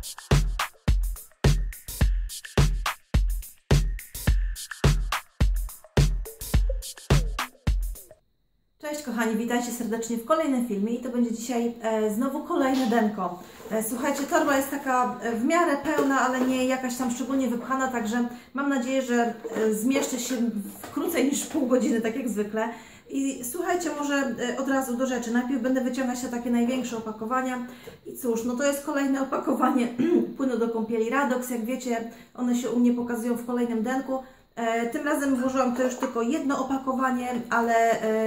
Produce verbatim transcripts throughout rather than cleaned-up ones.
Cześć kochani, witajcie serdecznie w kolejnym filmie i to będzie dzisiaj e, znowu kolejne denko. E, słuchajcie, torba jest taka w miarę pełna, ale nie jakaś tam szczególnie wypchana, także mam nadzieję, że e, zmieszczę się w krócej niż pół godziny, tak jak zwykle. I słuchajcie, może e, od razu do rzeczy. Najpierw będę wyciągać te takie największe opakowania. I cóż, no to jest kolejne opakowanie płynu do kąpieli Radox. Jak wiecie, one się u mnie pokazują w kolejnym denku. E, tym razem włożyłam to już tylko jedno opakowanie, ale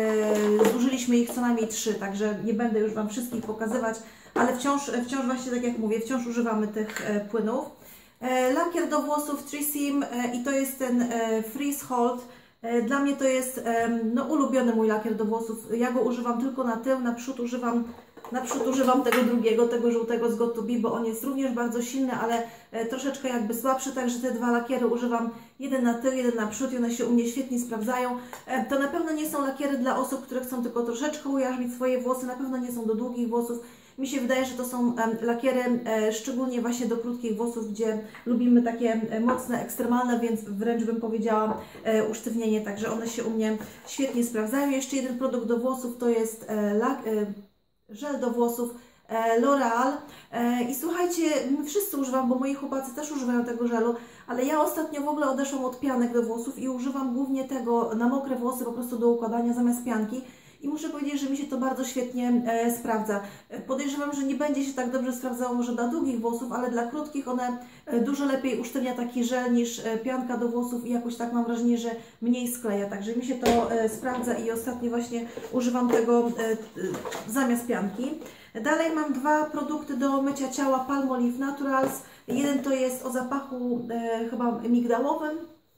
e, zużyliśmy ich co najmniej trzy, także nie będę już Wam wszystkich pokazywać, ale wciąż, wciąż właśnie tak jak mówię, wciąż używamy tych e, płynów. E, lakier do włosów Trisim e, i to jest ten e, Freeze Hold. E, dla mnie to jest e, no, ulubiony mój lakier do włosów. Ja go używam tylko na tył, na przód używam Na przód używam tego drugiego, tego żółtego z Got to Be, bo on jest również bardzo silny, ale e, troszeczkę jakby słabszy, także te dwa lakiery używam, jeden na tył, jeden na przód i one się u mnie świetnie sprawdzają. E, to na pewno nie są lakiery dla osób, które chcą tylko troszeczkę ujarzmić swoje włosy, na pewno nie są do długich włosów. Mi się wydaje, że to są e, lakiery e, szczególnie właśnie do krótkich włosów, gdzie lubimy takie e, mocne, ekstremalne, więc wręcz bym powiedziała e, usztywnienie, także one się u mnie świetnie sprawdzają. Jeszcze jeden produkt do włosów to jest e, lak, e, żel do włosów e, L'Oreal e, i słuchajcie, my wszyscy używam, bo moi chłopacy też używają tego żelu, ale ja ostatnio w ogóle odeszłam od pianek do włosów i używam głównie tego na mokre włosy po prostu do układania zamiast pianki i muszę powiedzieć, że mi się to bardzo świetnie e, sprawdza. Podejrzewam, że nie będzie się tak dobrze sprawdzało może dla długich włosów, ale dla krótkich one e, dużo lepiej usztywnia taki żel niż e, pianka do włosów i jakoś tak mam wrażenie, że mniej skleja, także mi się to e, sprawdza i ostatnio właśnie używam tego e, e, zamiast pianki. Dalej mam dwa produkty do mycia ciała Palmolive Naturals. Jeden to jest o zapachu e, chyba migdałowym,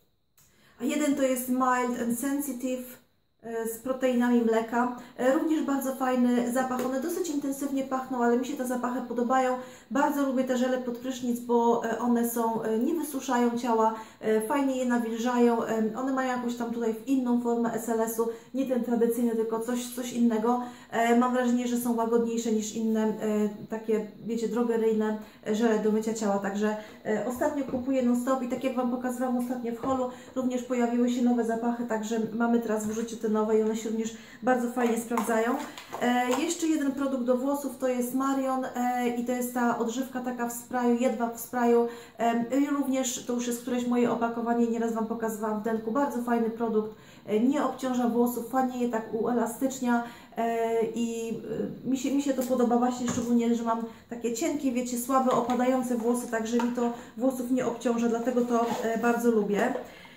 a jeden to jest Mild and Sensitive z proteinami mleka. Również bardzo fajny zapach. One dosyć intensywnie pachną, ale mi się te zapachy podobają. Bardzo lubię te żele pod prysznic, bo one są, nie wysuszają ciała, fajnie je nawilżają. One mają jakąś tam tutaj inną formę S L S-u, nie ten tradycyjny, tylko coś, coś innego. Mam wrażenie, że są łagodniejsze niż inne takie, wiecie, drogeryjne żele do mycia ciała. Także ostatnio kupuję non stop i tak jak Wam pokazywałam ostatnio w holu, również pojawiły się nowe zapachy, także mamy teraz w użyciu te nowe i one się również bardzo fajnie sprawdzają. E, jeszcze jeden produkt do włosów to jest Marion e, i to jest ta odżywka taka w sprayu, jedwab w sprayu e, i również to już jest któreś moje opakowanie, nieraz Wam pokazywałam w denku, bardzo fajny produkt, e, nie obciąża włosów, fajnie je tak uelastycznia e, i e, mi, się, mi się to podoba właśnie, szczególnie, że mam takie cienkie, wiecie, słabe opadające włosy, także mi to włosów nie obciąża, dlatego to e, bardzo lubię.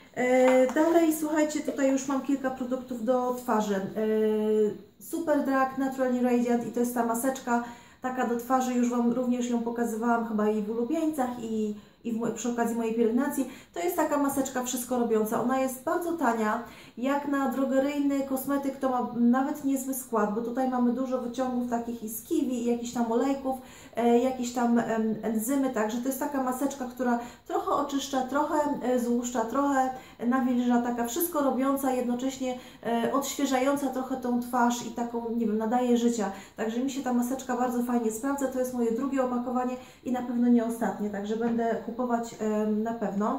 Dalej, słuchajcie, tutaj już mam kilka produktów do twarzy. Super Drag Naturally Radiant i to jest ta maseczka taka do twarzy, już Wam również ją pokazywałam chyba i w ulubieńcach i, i w, przy okazji mojej pielęgnacji. To jest taka maseczka wszystko robiąca. Ona jest bardzo tania, jak na drogeryjny kosmetyk to ma nawet niezły skład, bo tutaj mamy dużo wyciągów takich i z kiwi, i jakichś tam olejków, e, jakieś tam e, enzymy, także to jest taka maseczka, która trochę oczyszcza, trochę e, złuszcza, trochę nawilża, taka wszystko robiąca, jednocześnie e, odświeżająca trochę tą twarz i taką, nie wiem, nadaje życia. Także mi się ta maseczka bardzo fajnie sprawdza, to jest moje drugie opakowanie i na pewno nie ostatnie, także będę kupować e, na pewno.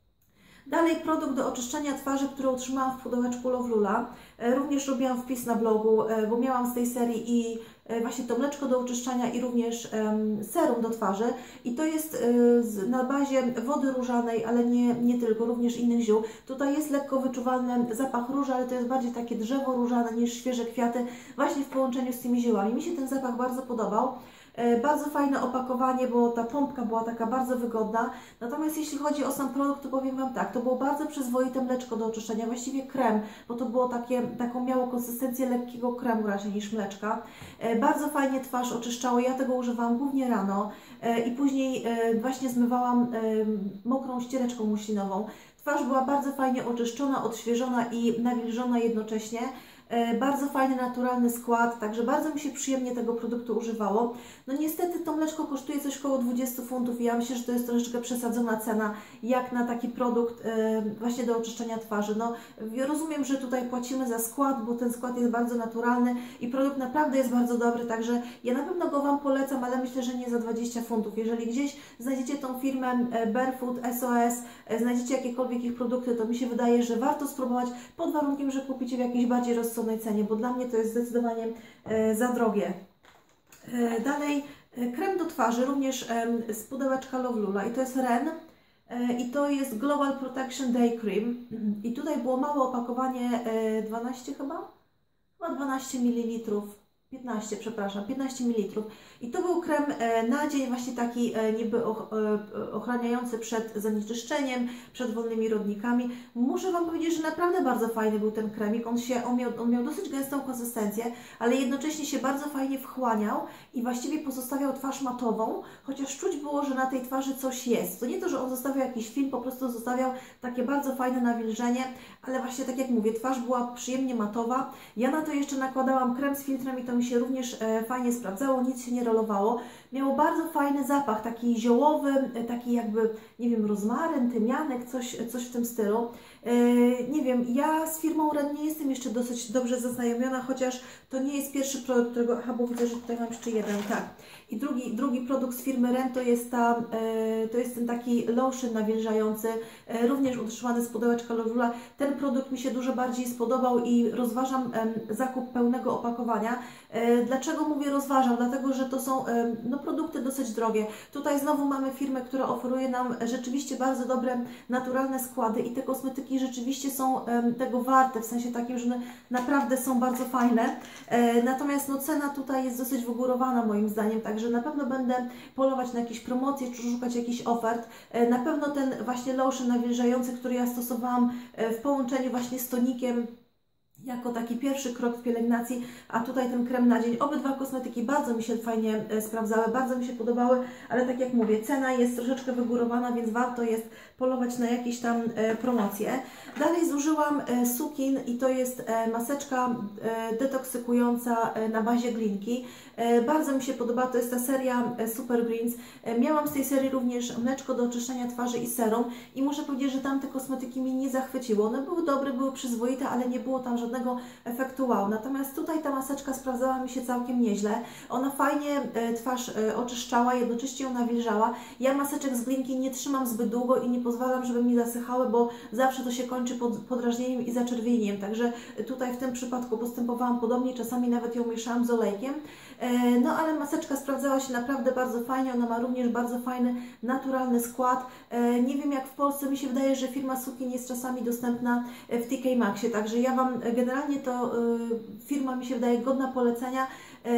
Dalej produkt do oczyszczania twarzy, który otrzymałam w pudełeczku Love Lula. Również robiłam wpis na blogu, bo miałam z tej serii i właśnie to mleczko do oczyszczania i również serum do twarzy. I to jest na bazie wody różanej, ale nie, nie tylko, również innych ziół. Tutaj jest lekko wyczuwalny zapach róży, ale to jest bardziej takie drzewo różane niż świeże kwiaty, właśnie w połączeniu z tymi ziołami. Mi się ten zapach bardzo podobał. Bardzo fajne opakowanie, bo ta pompka była taka bardzo wygodna. Natomiast jeśli chodzi o sam produkt, to powiem Wam tak, to było bardzo przyzwoite mleczko do oczyszczania, właściwie krem, bo to było takie, taką miało konsystencję lekkiego kremu raczej niż mleczka. Bardzo fajnie twarz oczyszczało, ja tego używałam głównie rano i później właśnie zmywałam mokrą ściereczką muślinową. Twarz była bardzo fajnie oczyszczona, odświeżona i nawilżona jednocześnie. Bardzo fajny, naturalny skład, także bardzo mi się przyjemnie tego produktu używało. No niestety to mleczko kosztuje coś około dwadzieścia funtów i ja myślę, że to jest troszeczkę przesadzona cena, jak na taki produkt właśnie do oczyszczania twarzy. No rozumiem, że tutaj płacimy za skład, bo ten skład jest bardzo naturalny i produkt naprawdę jest bardzo dobry, także ja na pewno go Wam polecam, ale myślę, że nie za dwadzieścia funtów. Jeżeli gdzieś znajdziecie tą firmę Barefoot, S O S, znajdziecie jakiekolwiek ich produkty, to mi się wydaje, że warto spróbować pod warunkiem, że kupicie w jakiejś bardziej rozsądnej cenie, bo dla mnie to jest zdecydowanie za drogie. Dalej krem do twarzy, również z pudełeczka Lovelula i to jest Ren. I to jest Global Protection Day Cream. I tutaj było małe opakowanie, dwanaście chyba? Chyba dwanaście mililitrów. piętnaście, przepraszam, piętnaście mililitrów. I to był krem na dzień właśnie taki niby ochraniający przed zanieczyszczeniem, przed wolnymi rodnikami. Muszę Wam powiedzieć, że naprawdę bardzo fajny był ten kremik. On, się, on, miał, on miał dosyć gęstą konsystencję, ale jednocześnie się bardzo fajnie wchłaniał i właściwie pozostawiał twarz matową, chociaż czuć było, że na tej twarzy coś jest. To nie to, że on zostawiał jakiś film, po prostu zostawiał takie bardzo fajne nawilżenie, ale właśnie tak jak mówię, twarz była przyjemnie matowa. Ja na to jeszcze nakładałam krem z filtrem i to mi się również fajnie sprawdzało, nic się nie rolowało. Miało bardzo fajny zapach, taki ziołowy, taki jakby, nie wiem, rozmaryn, tymianek, coś, coś w tym stylu. Yy, nie wiem, ja z firmą Ren nie jestem jeszcze dosyć dobrze zaznajomiona, chociaż to nie jest pierwszy produkt, którego, aha, bo widzę, że tutaj mam jeszcze jeden, tak. I drugi, drugi produkt z firmy Ren to jest, ta, yy, to jest ten taki lotion nawilżający, yy, również utrzymany z pudełeczka Lovelula. Ten produkt mi się dużo bardziej spodobał i rozważam yy, zakup pełnego opakowania. Yy, dlaczego mówię rozważam? Dlatego, że to są yy, no, produkty dosyć drogie. Tutaj znowu mamy firmę, która oferuje nam rzeczywiście bardzo dobre, naturalne składy i te kosmetyki rzeczywiście są um, tego warte, w sensie takim, że one naprawdę są bardzo fajne. E, natomiast no, cena tutaj jest dosyć wygórowana moim zdaniem, także na pewno będę polować na jakieś promocje, czy szukać jakichś ofert. E, na pewno ten właśnie lotion nawilżający, który ja stosowałam e, w połączeniu właśnie z tonikiem, jako taki pierwszy krok w pielęgnacji, a tutaj ten krem na dzień. Obydwa kosmetyki bardzo mi się fajnie e, sprawdzały, bardzo mi się podobały, ale tak jak mówię, cena jest troszeczkę wygórowana, więc warto jest polować na jakieś tam e, promocje. Dalej zużyłam e, Sukin i to jest e, maseczka e, detoksykująca e, na bazie glinki. E, bardzo mi się podoba, to jest ta seria e, Super Greens. E, miałam z tej serii również mleczko do oczyszczania twarzy i serum i muszę powiedzieć, że tamte kosmetyki mnie nie zachwyciły. One były dobre, były przyzwoite, ale nie było tam żadnego efektu wow. Natomiast tutaj ta maseczka sprawdzała mi się całkiem nieźle. Ona fajnie e, twarz e, oczyszczała, jednocześnie ją nawilżała. Ja maseczek z glinki nie trzymam zbyt długo i nie pozwalam, żeby mi zasychały, bo zawsze to się kończy pod, podrażnieniem i zaczerwieniem. Także tutaj w tym przypadku postępowałam podobnie, czasami nawet ją mieszałam z olejkiem. E, no ale maseczka sprawdzała się naprawdę bardzo fajnie, ona ma również bardzo fajny, naturalny skład. E, nie wiem jak w Polsce, mi się wydaje, że firma Sukin jest czasami dostępna w T K Maxie, także ja Wam generalnie to e, firma mi się wydaje godna polecenia.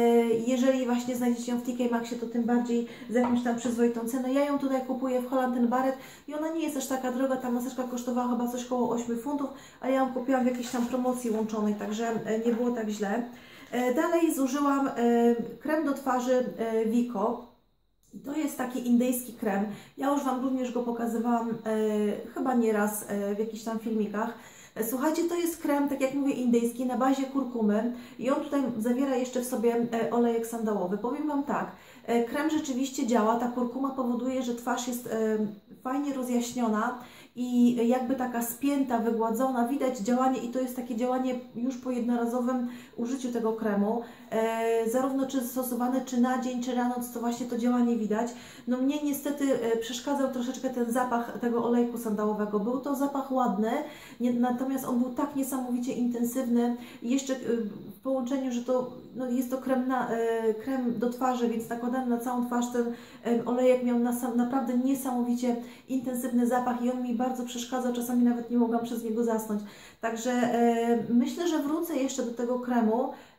Jeżeli właśnie znajdziecie ją w T K Maxie, to tym bardziej z jakąś tam przyzwoitą cenę. Ja ją tutaj kupuję w Holland and Barrett i ona nie jest aż taka droga, ta maseczka kosztowała chyba coś koło ośmiu funtów, a ja ją kupiłam w jakiejś tam promocji łączonej, także nie było tak źle. Dalej zużyłam krem do twarzy Vico. To jest taki indyjski krem. Ja już Wam również go pokazywałam chyba nieraz w jakichś tam filmikach. Słuchajcie, to jest krem, tak jak mówię, indyjski, na bazie kurkumy i on tutaj zawiera jeszcze w sobie olejek sandałowy. Powiem Wam tak, krem rzeczywiście działa, ta kurkuma powoduje, że twarz jest fajnie rozjaśniona i jakby taka spięta, wygładzona, widać działanie i to jest takie działanie już po jednorazowym użyciu tego kremu, e, zarówno czy stosowany czy na dzień, czy na noc, to właśnie to działanie widać. No mnie niestety e, przeszkadzał troszeczkę ten zapach tego olejku sandałowego. Był to zapach ładny, nie, natomiast on był tak niesamowicie intensywny i jeszcze e, w połączeniu, że to no jest to krem, na, e, krem do twarzy, więc nakładany na całą twarz ten e, olejek miał na, naprawdę niesamowicie intensywny zapach i on mi bardzo przeszkadzał, czasami nawet nie mogłam przez niego zasnąć. Także e, myślę, że wrócę jeszcze do tego kremu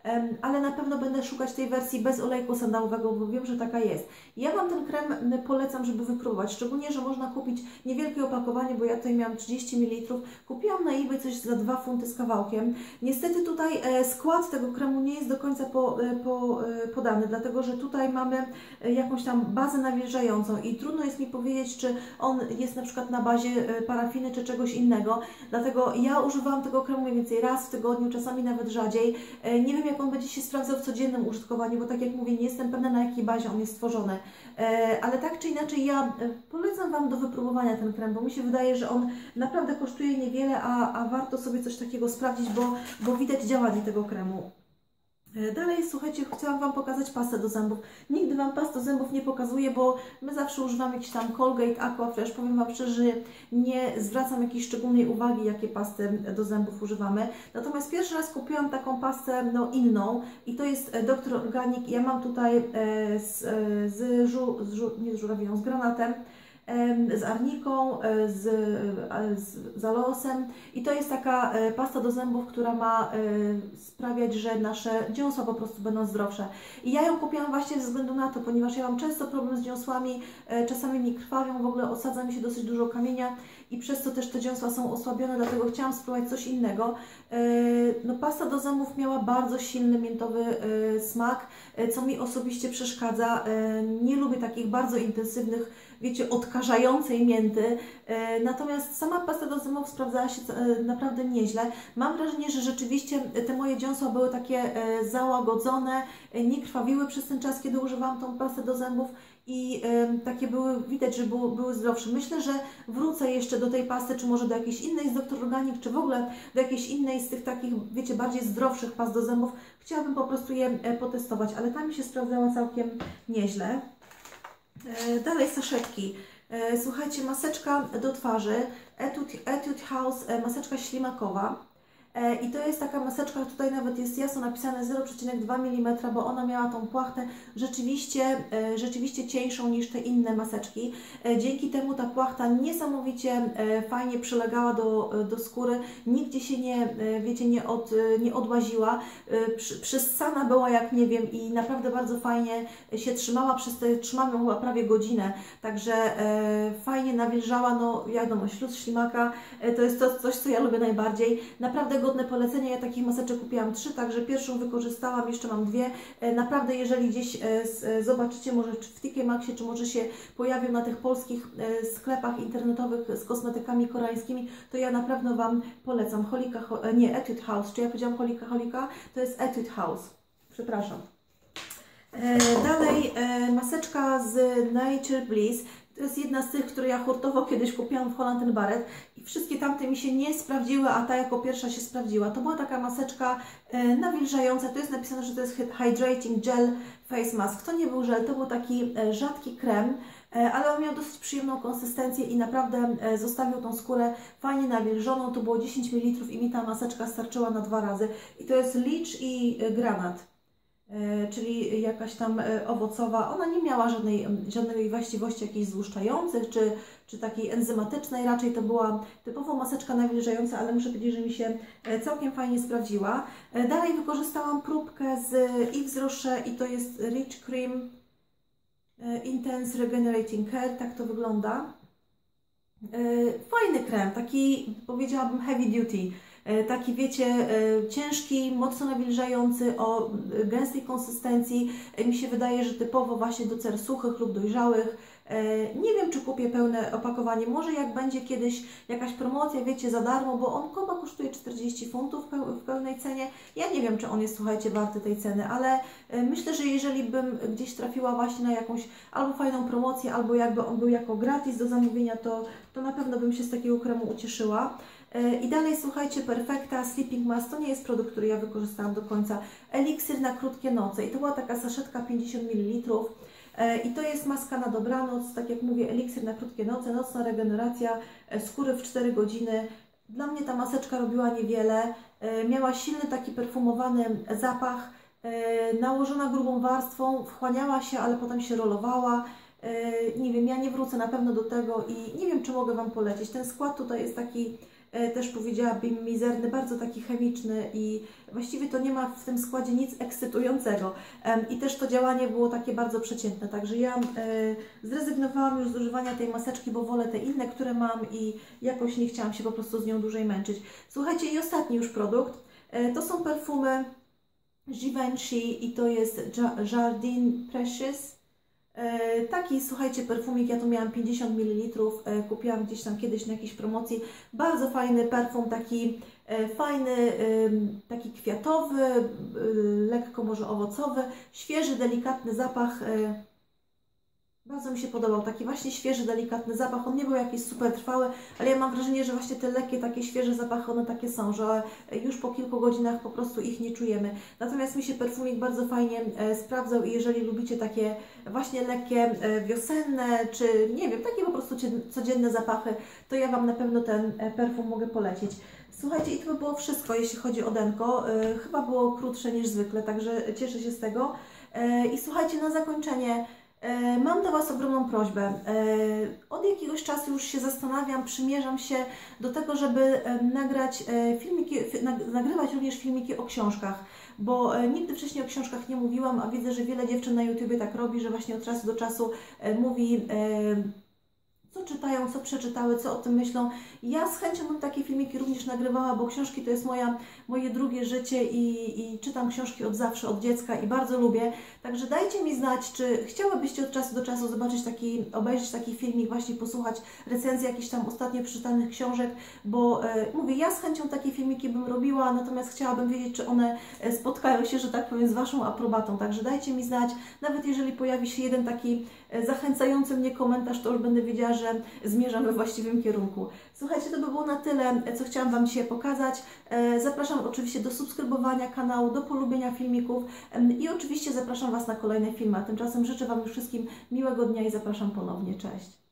ale na pewno będę szukać tej wersji bez olejku sandałowego, bo wiem, że taka jest. Ja Wam ten krem polecam, żeby wypróbować, szczególnie, że można kupić niewielkie opakowanie, bo ja tutaj miałam trzydzieści mililitrów. Kupiłam na eBay coś za dwa funty z kawałkiem. Niestety tutaj skład tego kremu nie jest do końca po, po, podany, dlatego że tutaj mamy jakąś tam bazę nawilżającą i trudno jest mi powiedzieć, czy on jest na przykład na bazie parafiny, czy czegoś innego. Dlatego ja używałam tego kremu mniej więcej raz w tygodniu, czasami nawet rzadziej. Nie wiem, jak on będzie się sprawdzał w codziennym użytkowaniu, bo tak jak mówię, nie jestem pewna, na jakiej bazie on jest stworzony. Ale tak czy inaczej ja polecam Wam do wypróbowania ten krem, bo mi się wydaje, że on naprawdę kosztuje niewiele, a, a warto sobie coś takiego sprawdzić, bo, bo widać działanie tego kremu. Dalej, słuchajcie, chciałam Wam pokazać pastę do zębów. Nigdy Wam past do zębów nie pokazuję, bo my zawsze używamy jakiś tam Colgate, Aquafresh. Powiem Wam szczerze, nie zwracam jakiejś szczególnej uwagi, jakie pasty do zębów używamy. Natomiast pierwszy raz kupiłam taką pastę no, inną i to jest doktor Organic. Ja mam tutaj e, z, e, z, żu, z, żu, nie z żurawiną, z granatem, z arniką, z, z aloesem i to jest taka pasta do zębów, która ma sprawiać, że nasze dziąsła po prostu będą zdrowsze. I ja ją kupiłam właśnie ze względu na to, ponieważ ja mam często problem z dziąsłami, czasami mi krwawią, w ogóle odsadza mi się dosyć dużo kamienia i przez to też te dziąsła są osłabione, dlatego chciałam spróbować coś innego. No, pasta do zębów miała bardzo silny miętowy smak, co mi osobiście przeszkadza. Nie lubię takich bardzo intensywnych, wiecie, odkażającej mięty. Natomiast sama pasta do zębów sprawdzała się naprawdę nieźle. Mam wrażenie, że rzeczywiście te moje dziąsła były takie załagodzone, nie krwawiły przez ten czas, kiedy używałam tą pastę do zębów i y, takie były, widać, że były, były zdrowsze. Myślę, że wrócę jeszcze do tej pasty, czy może do jakiejś innej z doktor Organic, czy w ogóle do jakiejś innej z tych takich, wiecie, bardziej zdrowszych past do zębów. Chciałabym po prostu je potestować, ale ta mi się sprawdzała całkiem nieźle. E, dalej saszetki. E, słuchajcie, maseczka do twarzy, Etude, Etude House, e, maseczka ślimakowa. I to jest taka maseczka, tutaj nawet jest jasno napisane zero przecinek dwa milimetra, bo ona miała tą płachtę rzeczywiście, rzeczywiście cieńszą niż te inne maseczki. Dzięki temu ta płachta niesamowicie fajnie przylegała do, do skóry, nigdzie się nie, wiecie, nie, od, nie odłaziła, Przy, przyssana była jak nie wiem i naprawdę bardzo fajnie się trzymała, przez te, trzymam ją chyba prawie godzinę, także fajnie nawilżała, no wiadomo, śluz ślimaka to jest to coś, co ja lubię najbardziej, naprawdę godne polecenia. Ja takich maseczek kupiłam trzy, także pierwszą wykorzystałam, jeszcze mam dwie. Naprawdę, jeżeli gdzieś zobaczycie, może w T K Maxie, czy może się pojawią na tych polskich sklepach internetowych z kosmetykami koreańskimi, to ja na pewno Wam polecam. Holika, nie, Etude House, czy ja powiedziałam Holika, Holika? To jest Etude House. Przepraszam. Dalej maseczka z Nature Bliss. To jest jedna z tych, które ja hurtowo kiedyś kupiłam w Holland and Barrett i wszystkie tamte mi się nie sprawdziły, a ta jako pierwsza się sprawdziła. To była taka maseczka e, nawilżająca, tu jest napisane, że to jest Hydrating Gel Face Mask. To nie był żel, to był taki e, rzadki krem, e, ale on miał dosyć przyjemną konsystencję i naprawdę e, zostawił tą skórę fajnie nawilżoną. To było dziesięć mililitrów i mi ta maseczka starczyła na dwa razy. I to jest licz i e, granat. Czyli jakaś tam owocowa, ona nie miała żadnej, żadnej właściwości jakichś złuszczających, czy, czy takiej enzymatycznej, raczej to była typowo maseczka nawilżająca, ale muszę powiedzieć, że mi się całkiem fajnie sprawdziła. Dalej wykorzystałam próbkę z Yves Rocher i to jest Rich Cream Intense Regenerating Care, tak to wygląda. Fajny krem, taki powiedziałabym heavy duty. Taki, wiecie, ciężki, mocno nawilżający, o gęstej konsystencji. Mi się wydaje, że typowo właśnie do cer suchych lub dojrzałych. Nie wiem, czy kupię pełne opakowanie. Może jak będzie kiedyś jakaś promocja, wiecie, za darmo, bo on chyba kosztuje czterdzieści funtów w pełnej cenie. Ja nie wiem, czy on jest, słuchajcie, warty tej ceny, ale myślę, że jeżeli bym gdzieś trafiła właśnie na jakąś albo fajną promocję, albo jakby on był jako gratis do zamówienia, to, to na pewno bym się z takiego kremu ucieszyła. I dalej, słuchajcie, Perfecta Sleeping Mask, to nie jest produkt, który ja wykorzystałam do końca. Eliksir na krótkie noce i to była taka saszetka pięćdziesiąt mililitrów. I to jest maska na dobranoc, tak jak mówię, eliksir na krótkie noce, nocna regeneracja skóry w cztery godziny. Dla mnie ta maseczka robiła niewiele, miała silny taki perfumowany zapach, nałożona grubą warstwą, wchłaniała się, ale potem się rolowała. Nie wiem, ja nie wrócę na pewno do tego i nie wiem, czy mogę Wam polecić. Ten skład tutaj jest taki też powiedziałabym mizerny, bardzo taki chemiczny i właściwie to nie ma w tym składzie nic ekscytującego. I też to działanie było takie bardzo przeciętne, także ja zrezygnowałam już z używania tej maseczki, bo wolę te inne, które mam i jakoś nie chciałam się po prostu z nią dłużej męczyć. Słuchajcie, i ostatni już produkt, to są perfumy Givenchy i to jest Jardin Precious. Taki, słuchajcie, perfumik, ja tu miałam pięćdziesiąt mililitrów, kupiłam gdzieś tam kiedyś na jakiejś promocji. Bardzo fajny perfum, taki fajny, taki kwiatowy, lekko może owocowy, świeży, delikatny zapach. Bardzo mi się podobał, taki właśnie świeży, delikatny zapach. On nie był jakiś super trwały, ale ja mam wrażenie, że właśnie te lekkie, takie świeże zapachy, one takie są, że już po kilku godzinach po prostu ich nie czujemy. Natomiast mi się perfumik bardzo fajnie e, sprawdzał i jeżeli lubicie takie właśnie lekkie, e, wiosenne, czy nie wiem, takie po prostu codzienne zapachy, to ja Wam na pewno ten perfum mogę polecić. Słuchajcie, i to by było wszystko, jeśli chodzi o denko. E, chyba było krótsze niż zwykle, także cieszę się z tego. E, I słuchajcie, na zakończenie, mam do Was ogromną prośbę. Od jakiegoś czasu już się zastanawiam, przymierzam się do tego, żeby nagrać filmiki, nagrywać również filmiki o książkach, bo nigdy wcześniej o książkach nie mówiłam, a widzę, że wiele dziewczyn na YouTubie tak robi, że właśnie od czasu do czasu mówi, co czytają, co przeczytały, co o tym myślą. Ja z chęcią bym takie filmiki również nagrywała, bo książki to jest moja, moje drugie życie i, i czytam książki od zawsze, od dziecka i bardzo lubię. Także dajcie mi znać, czy chciałybyście od czasu do czasu zobaczyć taki, obejrzeć taki filmik, właśnie posłuchać recenzji jakichś tam ostatnio przeczytanych książek, bo e, mówię, ja z chęcią takie filmiki bym robiła, natomiast chciałabym wiedzieć, czy one spotkają się, że tak powiem, z Waszą aprobatą. Także dajcie mi znać, nawet jeżeli pojawi się jeden taki zachęcający mnie komentarz, to już będę wiedziała, że zmierzam we właściwym kierunku. Słuchajcie, to by było na tyle, co chciałam Wam dzisiaj pokazać. Zapraszam oczywiście do subskrybowania kanału, do polubienia filmików i oczywiście zapraszam Was na kolejne filmy. A tymczasem życzę Wam już wszystkim miłego dnia i zapraszam ponownie. Cześć!